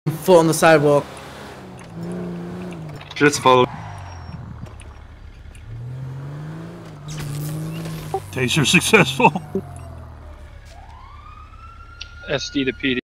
foot on the sidewalk. Just follow. Taser successful. SD to PD.